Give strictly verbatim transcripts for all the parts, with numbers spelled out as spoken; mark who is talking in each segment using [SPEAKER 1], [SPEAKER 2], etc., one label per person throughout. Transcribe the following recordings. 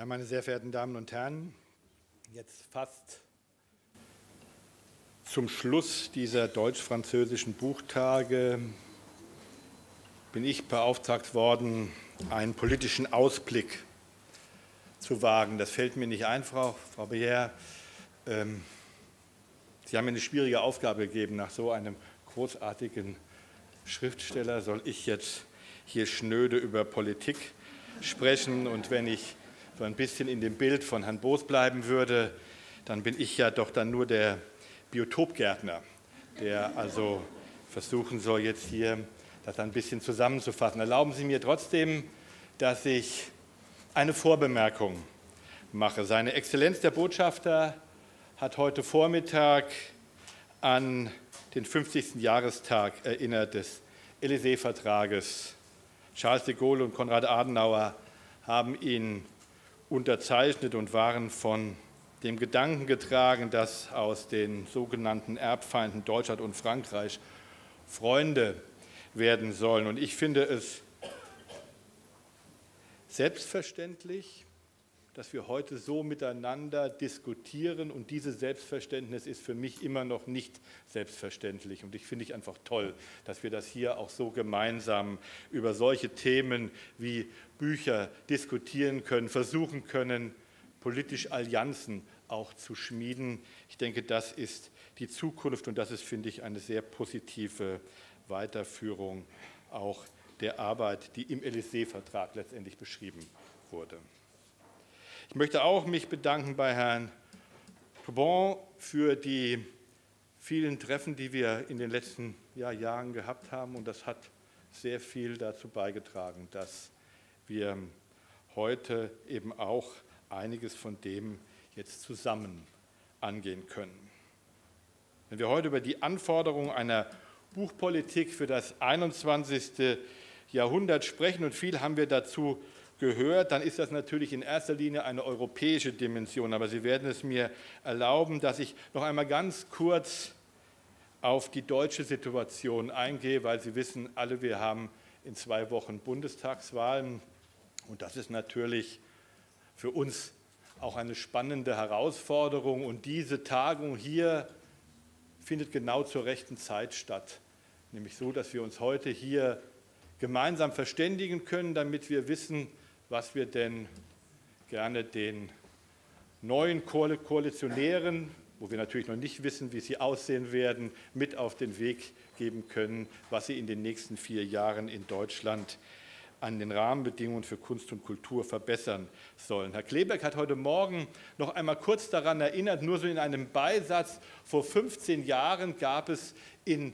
[SPEAKER 1] Ja, meine sehr verehrten Damen und Herren, jetzt fast zum Schluss dieser deutsch-französischen Buchtage bin ich beauftragt worden, einen politischen Ausblick zu wagen. Das fällt mir nicht ein, Frau, Frau Beer. Ähm, Sie haben mir eine schwierige Aufgabe gegeben. Nach so einem großartigen Schriftsteller soll ich jetzt hier schnöde über Politik sprechen. Und wenn ich so ein bisschen in dem Bild von Herrn Boos bleiben würde, dann bin ich ja doch dann nur der Biotopgärtner, der also versuchen soll, jetzt hier das ein bisschen zusammenzufassen. Erlauben Sie mir trotzdem, dass ich eine Vorbemerkung mache. Seine Exzellenz der Botschafter hat heute Vormittag an den fünfzigsten Jahrestag erinnert des Élysée-Vertrages. Charles de Gaulle und Konrad Adenauer haben ihn unterzeichnet und waren von dem Gedanken getragen, dass aus den sogenannten Erbfeinden Deutschland und Frankreich Freunde werden sollen. Und ich finde es selbstverständlich, dass wir heute so miteinander diskutieren, und dieses Selbstverständnis ist für mich immer noch nicht selbstverständlich. Und ich finde es einfach toll, dass wir das hier auch so gemeinsam über solche Themen wie Bücher diskutieren können, versuchen können, politisch Allianzen auch zu schmieden. Ich denke, das ist die Zukunft, und das ist, finde ich, eine sehr positive Weiterführung auch der Arbeit, die im Élysée-Vertrag letztendlich beschrieben wurde. Ich möchte auch mich bedanken bei Herrn Toubon für die vielen Treffen, die wir in den letzten ja, Jahren gehabt haben. Und das hat sehr viel dazu beigetragen, dass wir heute eben auch einiges von dem jetzt zusammen angehen können. Wenn wir heute über die Anforderungen einer Buchpolitik für das einundzwanzigste Jahrhundert sprechen, und viel haben wir dazu gehört, dann ist das natürlich in erster Linie eine europäische Dimension. Aber Sie werden es mir erlauben, dass ich noch einmal ganz kurz auf die deutsche Situation eingehe, weil Sie wissen alle, wir haben in zwei Wochen Bundestagswahlen, und das ist natürlich für uns auch eine spannende Herausforderung. Und diese Tagung hier findet genau zur rechten Zeit statt, nämlich so, dass wir uns heute hier gemeinsam verständigen können, damit wir wissen, was wir denn gerne den neuen Koalitionären, wo wir natürlich noch nicht wissen, wie sie aussehen werden, mit auf den Weg geben können, was sie in den nächsten vier Jahren in Deutschland an den Rahmenbedingungen für Kunst und Kultur verbessern sollen. Herr Kleeberg hat heute Morgen noch einmal kurz daran erinnert, nur so in einem Beisatz: Vor fünfzehn Jahren gab es in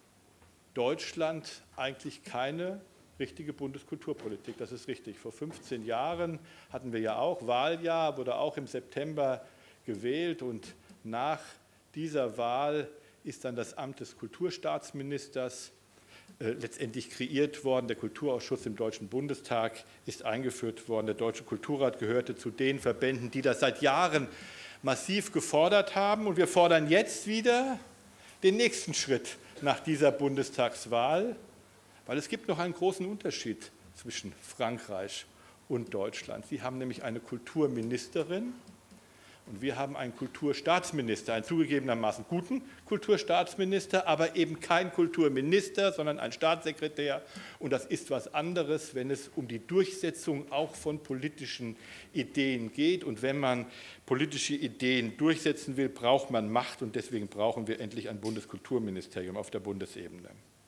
[SPEAKER 1] Deutschland eigentlich keine richtige Bundeskulturpolitik. Das ist richtig. Vor fünfzehn Jahren hatten wir ja auch Wahljahr, wurde auch im September gewählt, und nach dieser Wahl ist dann das Amt des Kulturstaatsministers äh, letztendlich kreiert worden. Der Kulturausschuss im Deutschen Bundestag ist eingeführt worden. Der Deutsche Kulturrat gehörte zu den Verbänden, die das seit Jahren massiv gefordert haben, und wir fordern jetzt wieder den nächsten Schritt nach dieser Bundestagswahl, weil es gibt noch einen großen Unterschied zwischen Frankreich und Deutschland. Sie haben nämlich eine Kulturministerin und wir haben einen Kulturstaatsminister, einen zugegebenermaßen guten Kulturstaatsminister, aber eben kein Kulturminister, sondern ein Staatssekretär. Und das ist was anderes, wenn es um die Durchsetzung auch von politischen Ideen geht. Und wenn man politische Ideen durchsetzen will, braucht man Macht, und deswegen brauchen wir endlich ein Bundeskulturministerium auf der Bundesebene.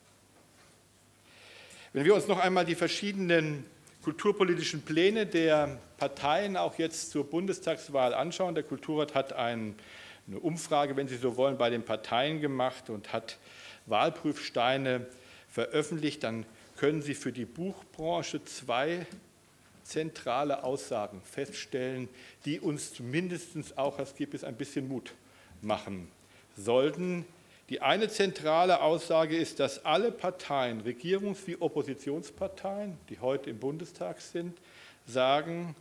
[SPEAKER 1] Wenn wir uns noch einmal die verschiedenen kulturpolitischen Pläne der Parteien auch jetzt zur Bundestagswahl anschauen. Der Kulturrat hat ein, eine Umfrage, wenn Sie so wollen, bei den Parteien gemacht und hat Wahlprüfsteine veröffentlicht. Dann können Sie für die Buchbranche zwei zentrale Aussagen feststellen, die uns zumindest auch als G I P ein bisschen Mut machen sollten. Die eine zentrale Aussage ist, dass alle Parteien, Regierungs- wie Oppositionsparteien, die heute im Bundestag sind, sagen,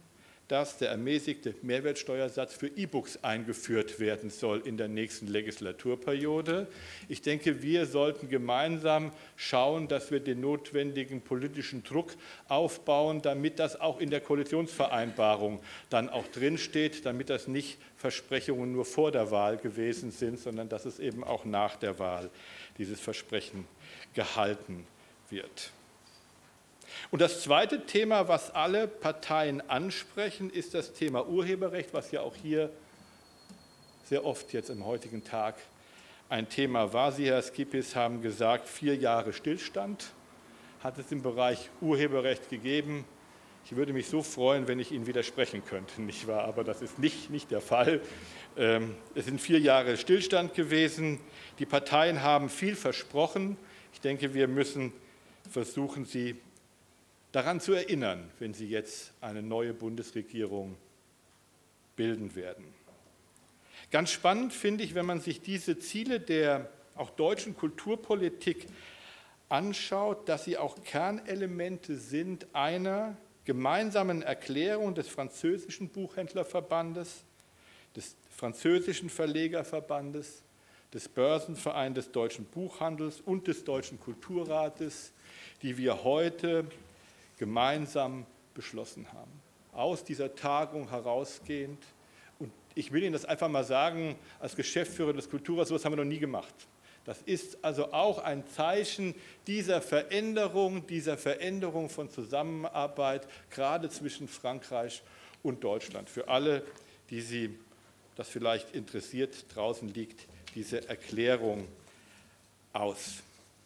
[SPEAKER 1] dass der ermäßigte Mehrwertsteuersatz für E-Books eingeführt werden soll in der nächsten Legislaturperiode. Ich denke, wir sollten gemeinsam schauen, dass wir den notwendigen politischen Druck aufbauen, damit das auch in der Koalitionsvereinbarung dann auch drinsteht, damit das nicht Versprechungen nur vor der Wahl gewesen sind, sondern dass es eben auch nach der Wahl dieses Versprechen gehalten wird. Und das zweite Thema, was alle Parteien ansprechen, ist das Thema Urheberrecht, was ja auch hier sehr oft jetzt am heutigen Tag ein Thema war. Sie, Herr Skippis, haben gesagt, vier Jahre Stillstand hat es im Bereich Urheberrecht gegeben. Ich würde mich so freuen, wenn ich Ihnen widersprechen könnte, nicht wahr? Aber das ist nicht, nicht der Fall. Es sind vier Jahre Stillstand gewesen. Die Parteien haben viel versprochen. Ich denke, wir müssen versuchen, sie daran zu erinnern, wenn sie jetzt eine neue Bundesregierung bilden werden. Ganz spannend finde ich, wenn man sich diese Ziele der auch deutschen Kulturpolitik anschaut, dass sie auch Kernelemente sind einer gemeinsamen Erklärung des französischen Buchhändlerverbandes, des französischen Verlegerverbandes, des Börsenvereins des deutschen Buchhandels und des Deutschen Kulturrates, die wir heute gemeinsam beschlossen haben. Aus dieser Tagung herausgehend, und ich will Ihnen das einfach mal sagen, als Geschäftsführer des Kulturrats, so etwas haben wir noch nie gemacht. Das ist also auch ein Zeichen dieser Veränderung, dieser Veränderung von Zusammenarbeit, gerade zwischen Frankreich und Deutschland. Für alle, die Sie das vielleicht interessiert, draußen liegt diese Erklärung aus.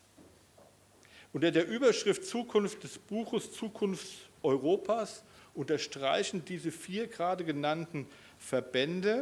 [SPEAKER 1] Unter der Überschrift Zukunft des Buches, Zukunft Europas unterstreichen diese vier gerade genannten Verbände,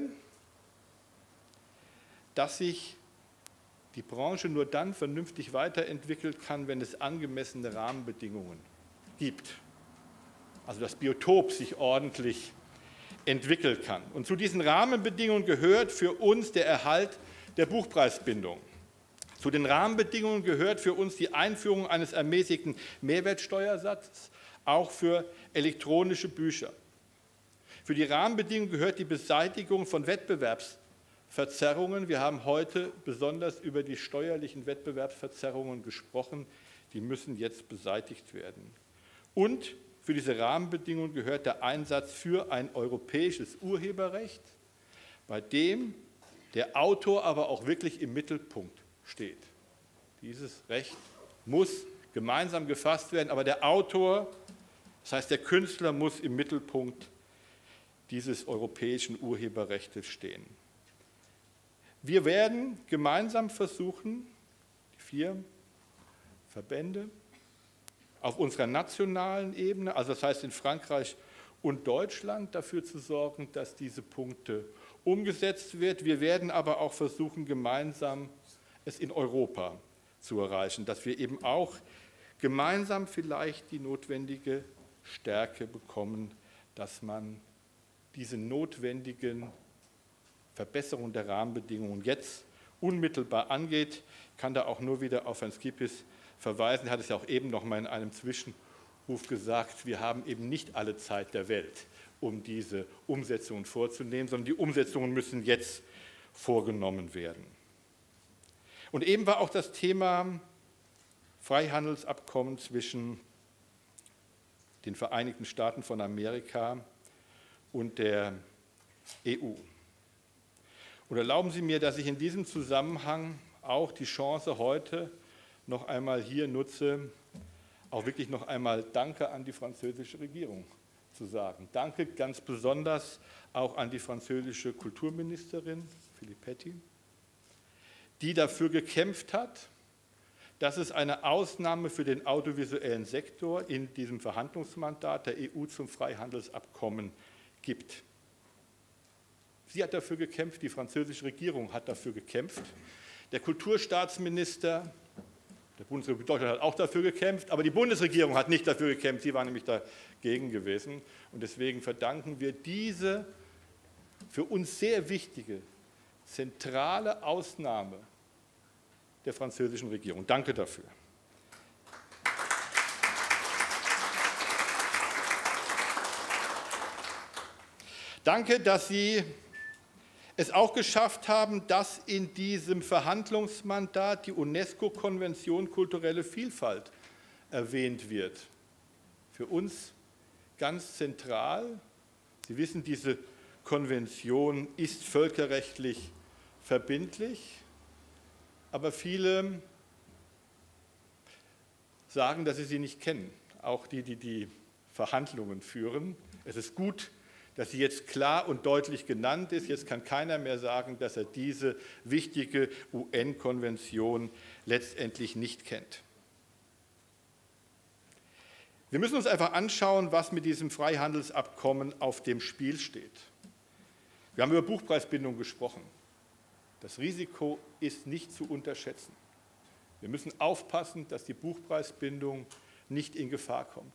[SPEAKER 1] dass sich die Branche nur dann vernünftig weiterentwickeln kann, wenn es angemessene Rahmenbedingungen gibt. Also das Biotop sich ordentlich entwickeln kann. Und zu diesen Rahmenbedingungen gehört für uns der Erhalt der Buchpreisbindung. Zu den Rahmenbedingungen gehört für uns die Einführung eines ermäßigten Mehrwertsteuersatzes, auch für elektronische Bücher. Für die Rahmenbedingungen gehört die Beseitigung von Wettbewerbsverzerrungen. Wir haben heute besonders über die steuerlichen Wettbewerbsverzerrungen gesprochen. Die müssen jetzt beseitigt werden. Und für diese Rahmenbedingungen gehört der Einsatz für ein europäisches Urheberrecht, bei dem der Autor aber auch wirklich im Mittelpunkt steht. Dieses Recht muss gemeinsam gefasst werden, aber der Autor, das heißt der Künstler, muss im Mittelpunkt dieses europäischen Urheberrechts stehen. Wir werden gemeinsam versuchen, die vier Verbände auf unserer nationalen Ebene, also das heißt in Frankreich und Deutschland, dafür zu sorgen, dass diese Punkte umgesetzt wird. Wir werden aber auch versuchen, gemeinsam es in Europa zu erreichen, dass wir eben auch gemeinsam vielleicht die notwendige Stärke bekommen, dass man diese notwendigen Verbesserungen der Rahmenbedingungen jetzt unmittelbar angeht. Ich kann da auch nur wieder auf Herrn Skippis verweisen. Er hat es ja auch eben noch mal in einem Zwischenruf gesagt, wir haben eben nicht alle Zeit der Welt, um diese Umsetzungen vorzunehmen, sondern die Umsetzungen müssen jetzt vorgenommen werden. Und eben war auch das Thema Freihandelsabkommen zwischen den Vereinigten Staaten von Amerika und der E U. Und erlauben Sie mir, dass ich in diesem Zusammenhang auch die Chance heute noch einmal hier nutze, auch wirklich noch einmal Danke an die französische Regierung zu sagen. Danke ganz besonders auch an die französische Kulturministerin Filippetti, die dafür gekämpft hat, dass es eine Ausnahme für den audiovisuellen Sektor in diesem Verhandlungsmandat der E U zum Freihandelsabkommen gibt. Sie hat dafür gekämpft, die französische Regierung hat dafür gekämpft, der Kulturstaatsminister der Bundesrepublik Deutschland hat auch dafür gekämpft, aber die Bundesregierung hat nicht dafür gekämpft, sie war nämlich dagegen gewesen. Und deswegen verdanken wir diese für uns sehr wichtige, zentrale Ausnahme der französischen Regierung. Danke dafür. Danke, dass Sie es auch geschafft haben, dass in diesem Verhandlungsmandat die UNESCO-Konvention kulturelle Vielfalt erwähnt wird. Für uns ganz zentral. Sie wissen, diese Konvention ist völkerrechtlich verbindlich, aber viele sagen, dass sie sie nicht kennen, auch die, die die Verhandlungen führen. Es ist gut, dass sie jetzt klar und deutlich genannt ist. Jetzt kann keiner mehr sagen, dass er diese wichtige U N-Konvention letztendlich nicht kennt. Wir müssen uns einfach anschauen, was mit diesem Freihandelsabkommen auf dem Spiel steht. Wir haben über Buchpreisbindung gesprochen. Das Risiko ist nicht zu unterschätzen. Wir müssen aufpassen, dass die Buchpreisbindung nicht in Gefahr kommt.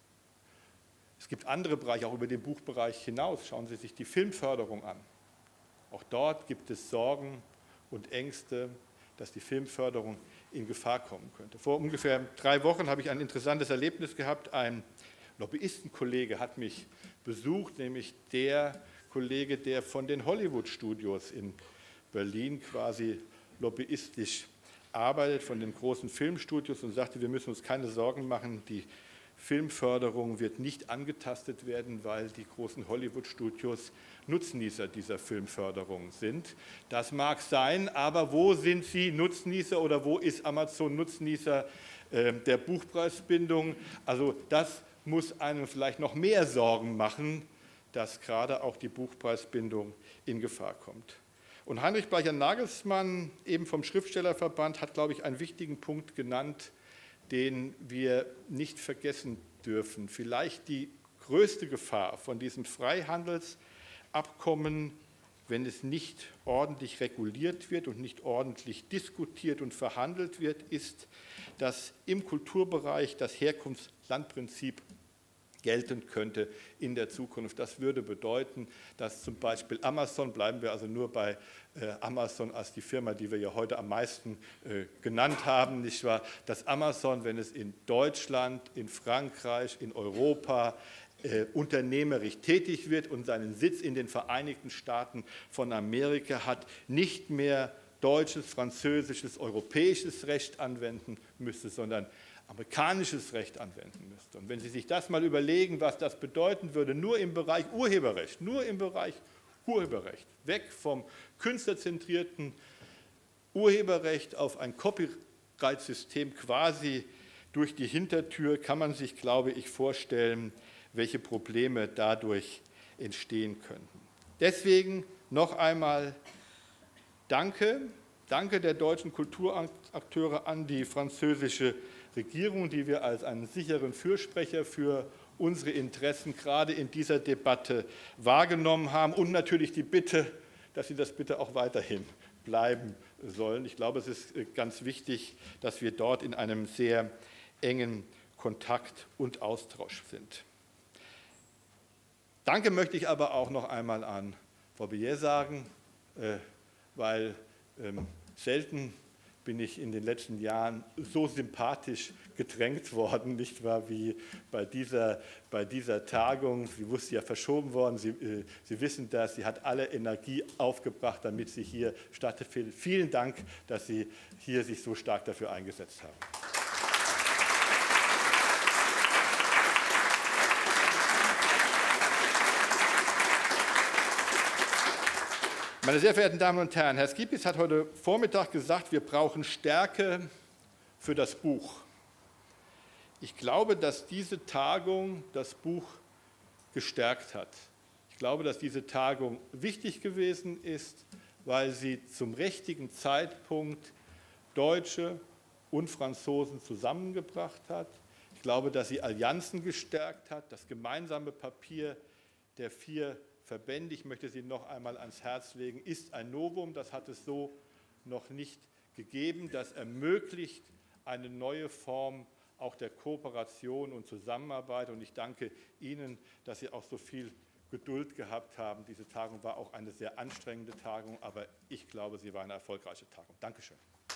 [SPEAKER 1] Es gibt andere Bereiche, auch über den Buchbereich hinaus. Schauen Sie sich die Filmförderung an. Auch dort gibt es Sorgen und Ängste, dass die Filmförderung in Gefahr kommen könnte. Vor ungefähr drei Wochen habe ich ein interessantes Erlebnis gehabt. Ein Lobbyistenkollege hat mich besucht, nämlich der Kollege, der von den Hollywood-Studios in Berlin quasi lobbyistisch arbeitet, von den großen Filmstudios, und sagte, wir müssen uns keine Sorgen machen, die Filmförderung wird nicht angetastet werden, weil die großen Hollywood-Studios Nutznießer dieser Filmförderung sind. Das mag sein, aber wo sind sie Nutznießer oder wo ist Amazon Nutznießer äh, der Buchpreisbindung? Also das muss einem vielleicht noch mehr Sorgen machen, dass gerade auch die Buchpreisbindung in Gefahr kommt. Und Heinrich Bleicher-Nagelsmann, eben vom Schriftstellerverband, hat, glaube ich, einen wichtigen Punkt genannt, den wir nicht vergessen dürfen. Vielleicht die größte Gefahr von diesem Freihandelsabkommen, wenn es nicht ordentlich reguliert wird und nicht ordentlich diskutiert und verhandelt wird, ist, dass im Kulturbereich das Herkunftslandprinzip gelten könnte in der Zukunft. Das würde bedeuten, dass zum Beispiel Amazon, bleiben wir also nur bei äh, Amazon als die Firma, die wir ja heute am meisten äh, genannt haben, nicht wahr? Dass Amazon, wenn es in Deutschland, in Frankreich, in Europa äh, unternehmerisch tätig wird und seinen Sitz in den Vereinigten Staaten von Amerika hat, nicht mehr deutsches, französisches, europäisches Recht anwenden müsste, sondern amerikanisches Recht anwenden müsste. Und wenn Sie sich das mal überlegen, was das bedeuten würde, nur im Bereich Urheberrecht, nur im Bereich Urheberrecht, weg vom künstlerzentrierten Urheberrecht auf ein Copyright-System quasi durch die Hintertür, kann man sich, glaube ich, vorstellen, welche Probleme dadurch entstehen könnten. Deswegen noch einmal Danke, danke der deutschen Kulturakteure an die französische Regierung, die wir als einen sicheren Fürsprecher für unsere Interessen gerade in dieser Debatte wahrgenommen haben, und natürlich die Bitte, dass sie das bitte auch weiterhin bleiben sollen. Ich glaube, es ist ganz wichtig, dass wir dort in einem sehr engen Kontakt und Austausch sind. Danke möchte ich aber auch noch einmal an Frau Beyer sagen, weil selten bin ich in den letzten Jahren so sympathisch gedrängt worden, nicht wahr, wie bei dieser, bei dieser Tagung. Sie wusste ja verschoben worden, Sie, äh, Sie wissen das, sie hat alle Energie aufgebracht, damit sie hier stattfindet. Vielen Dank, dass Sie hier sich so stark dafür eingesetzt haben. Meine sehr verehrten Damen und Herren, Herr Skibis hat heute Vormittag gesagt, wir brauchen Stärke für das Buch. Ich glaube, dass diese Tagung das Buch gestärkt hat. Ich glaube, dass diese Tagung wichtig gewesen ist, weil sie zum richtigen Zeitpunkt Deutsche und Franzosen zusammengebracht hat. Ich glaube, dass sie Allianzen gestärkt hat. Das gemeinsame Papier der vier Verbände, ich möchte sie noch einmal ans Herz legen, ist ein Novum, das hat es so noch nicht gegeben. Das ermöglicht eine neue Form auch der Kooperation und Zusammenarbeit. Und ich danke Ihnen, dass Sie auch so viel Geduld gehabt haben. Diese Tagung war auch eine sehr anstrengende Tagung, aber ich glaube, sie war eine erfolgreiche Tagung. Dankeschön.